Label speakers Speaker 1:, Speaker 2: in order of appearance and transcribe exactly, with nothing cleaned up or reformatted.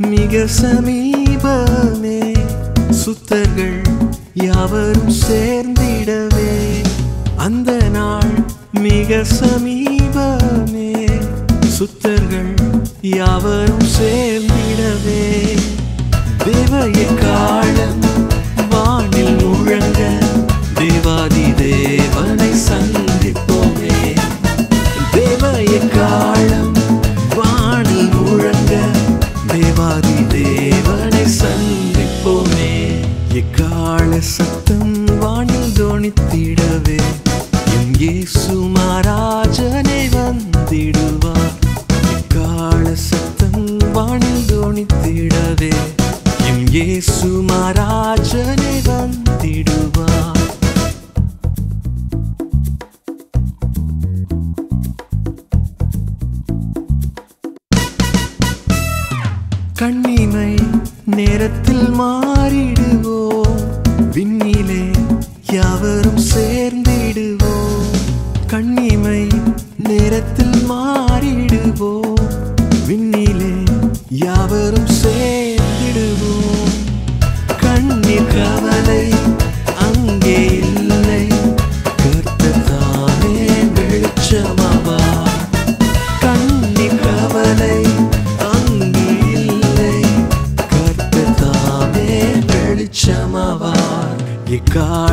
Speaker 1: மிக சமீபமே, சுத்தர்கள் யாவரும் சேர்ந்திடவே. அந்த நாள் மிக சமீபமே, சுத்தர்கள் யாவரும் சேர்ந்திடவே. தேவ எக்காளம் வானில் முழங்க, தேவாதி தேவனை சந்திப்போமே. தேவ எக்காளம் வானில் முழங்க, தேவாதி தேவனை சந்திப்போமே. எக்காள சத்தம் வானில் தொனித்திடவே, என் இயேசு மகாராஜனே வந்திடுவார். எக்காள சத்தம் வானில் தொனித்திடவே, என் இயேசு மகாராஜனே வந்திடுவார். கண்ணிமை நேரத்தில் மாறிடுவோம், விண்ணிலே யாவரும் சேர்ந்திடுவோம். கண்ணிமை நேரத்தில் மாறிடுவோம், விண்ணிலே யாவரும் சேர்ந்திடுவோம். கண்ணீர் கவலை அங்கே இல்லை, கர்த்தர் தாமே வெளிச்சமாவார். கண்ணீர் கவலை அங்கே இல்லை, கர்த்தர் தாமே வெளிச்சமாவார். எக்காள